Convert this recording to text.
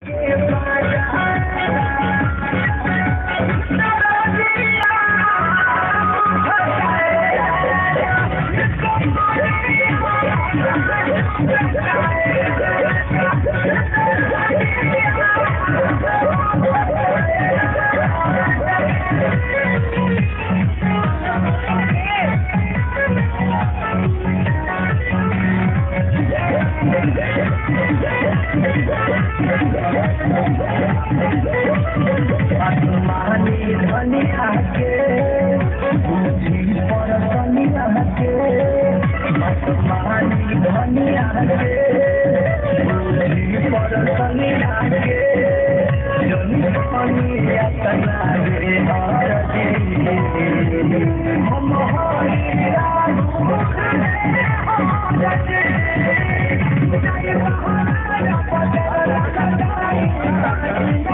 आसमानी धनी आके बुझी परसनी आके आसमानी धनी आके बुझी परसनी आके जनी पानी यातना रे हरदी हम हरिया मुख में हरदी जय बहार पदर लगाई